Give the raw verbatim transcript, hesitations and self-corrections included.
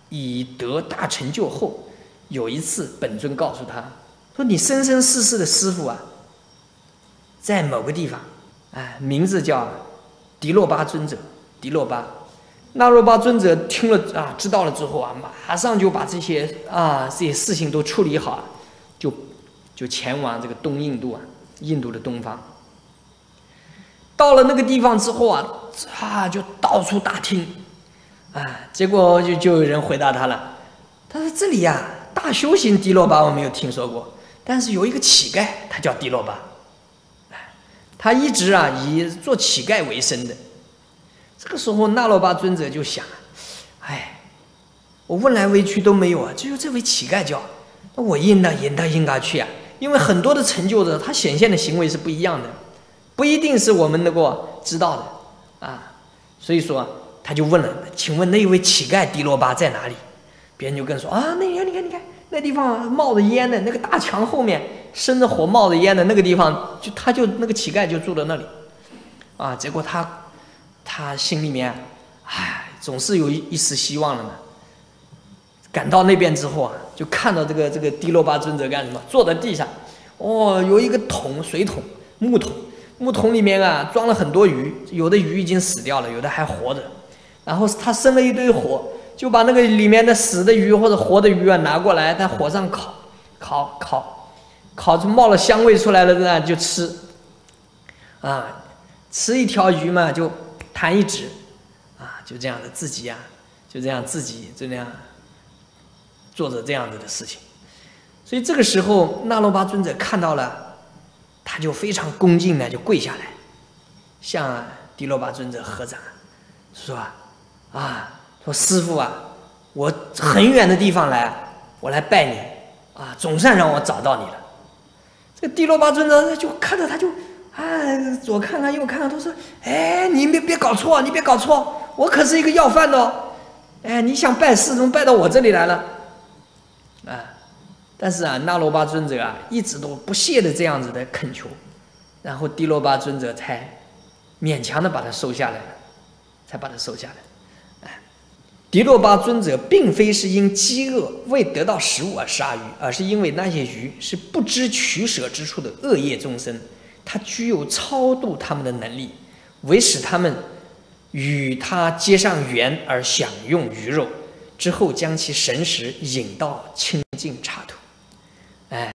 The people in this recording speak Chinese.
以得大成就后，有一次本尊告诉他说：“你生生世世的师父啊，在某个地方，哎，名字叫迪洛巴尊者。迪洛巴，那洛巴尊者听了啊，知道了之后啊，马上就把这些啊这些事情都处理好，就就前往这个东印度啊，印度的东方。到了那个地方之后啊，啊就到处打听。”啊，结果就就有人回答他了，他说：“这里呀、啊，大修行迪洛巴我没有听说过，但是有一个乞丐，他叫迪洛巴，他一直啊以做乞丐为生的。”这个时候，那洛巴尊者就想：“哎，我问来问去都没有啊，只有这位乞丐叫，那我应当应当应该去啊，因为很多的成就者他显现的行为是不一样的，不一定是我们能够知道的啊，所以说。”他就问了：“请问那位乞丐迪罗巴在哪里？”别人就跟说：“啊，那你看，你看，你看，那地方冒着烟的，那个大墙后面生着火、冒着烟的那个地方，就他就那个乞丐就住在那里。”啊，结果他他心里面，唉，总是有一一丝希望了呢。赶到那边之后啊，就看到这个这个迪罗巴尊者干什么？坐在地上，哦，有一个桶，水桶，木桶，木桶里面啊装了很多鱼，有的鱼已经死掉了，有的还活着。然后他生了一堆火，就把那个里面的死的鱼或者活的鱼啊拿过来，在火上烤，烤烤，烤出冒了香味出来了呢，就吃。啊，吃一条鱼嘛，就弹一指，啊，就这样的自己啊，就这样自己就那样做着这样子的事情。所以这个时候，那罗巴尊者看到了，他就非常恭敬的就跪下来，向迪罗巴尊者合掌，说啊。啊，说师父啊，我很远的地方来，我来拜你啊，总算让我找到你了。这个迪罗巴尊者就看着他就啊，左看看右看看，都说：“哎，你别别搞错，你别搞错，我可是一个要饭的哦。哎，你想拜师，怎么拜到我这里来了？”啊，但是啊，那罗巴尊者啊，一直都不懈的这样子的恳求，然后迪罗巴尊者才勉强的把他收下来了，才把他收下来。迪洛巴尊者并非是因饥饿未得到食物而杀鱼，而是因为那些鱼是不知取舍之处的恶业众生，他具有超度他们的能力，为使他们与他结上缘而享用鱼肉，之后将其神识引到清净刹土。哎。